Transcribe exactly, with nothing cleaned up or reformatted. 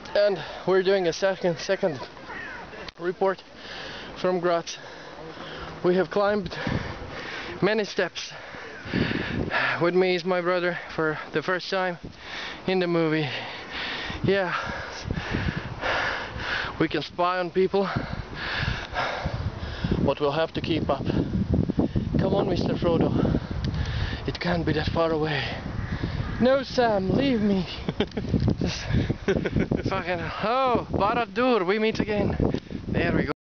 And we're doing a second second report from Graz. We have climbed many steps. With me is my brother for the first time in the movie. Yeah, we can spy on people, but we'll have to keep up. Come on, Mister Frodo. It can't be that far away. No, Sam, leave me. Just fucking. Oh, Barad-dûr, we meet again. There we go.